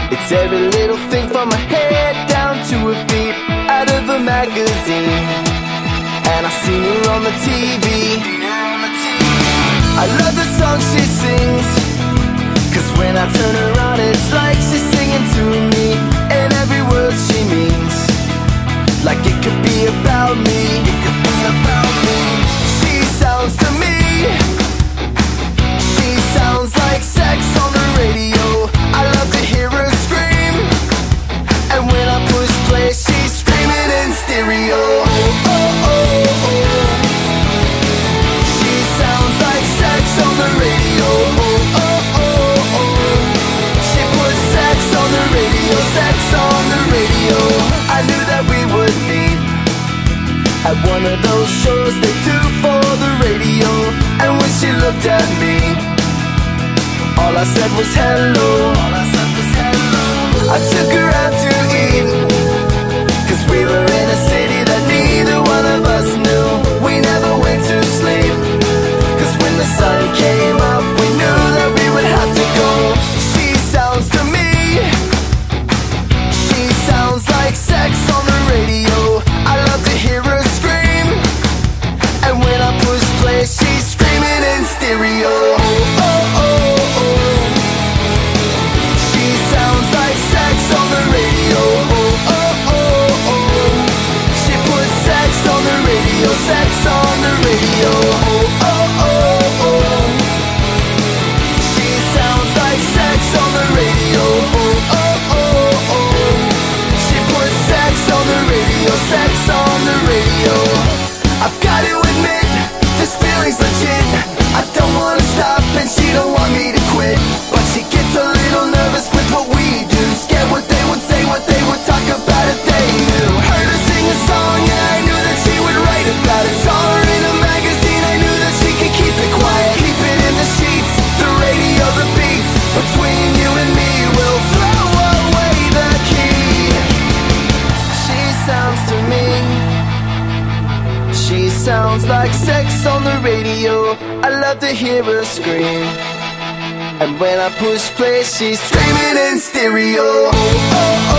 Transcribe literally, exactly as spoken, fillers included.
It's every little thing from her head down to her feet, out of a magazine. And I see her on the T V. I love the song she sings, cause when I turn her on it's like she's singing to me. And every word she means, like it could be about me. It could be about me. She sounds to me, she sounds like sex on the radio. I love to hear her scream, and when I push play she's screaming in stereo. Oh, oh, oh, oh. She sounds like sex on the radio. Oh, oh, oh, oh. She puts sex on the radio, sex on the radio. I knew that we would meet at one of those shows they do for the radio. And when she looked at me, all I said was hello. All I said was hello. I took her out to eat, cause we were in a city that neither one of us knew. We never went to sleep, cause when the sun came up we knew that we would have to go. She sounds to me, she sounds like sex on the radio. I love to hear her scream, and when I push play she's screaming in stereo. Oh, oh, oh, oh. She sounds like sex on the radio. Oh, oh, oh, oh. She puts sex on the radio, sex on the radio. Oh, oh, oh, oh. She sounds like sex on the radio. Oh, oh, oh, oh. She puts sex on the radio, sex on the radio. I've got to admit, this feeling's legit. I don't wanna stop and she don't want me to quit, but she gets a little nervous with what we do, scared what they would say, what they would talk about if they knew. Heard her sing a song, yeah, I knew that she would write about it. Saw her in a magazine, I knew that she could keep it quiet. Keep it in the sheets, the radio, the beats. Between you and me, we'll throw away the key. She sounds to me, she sounds like sex on the radio. I love to hear her scream, and when I push play she's screaming in stereo. Oh, oh, oh.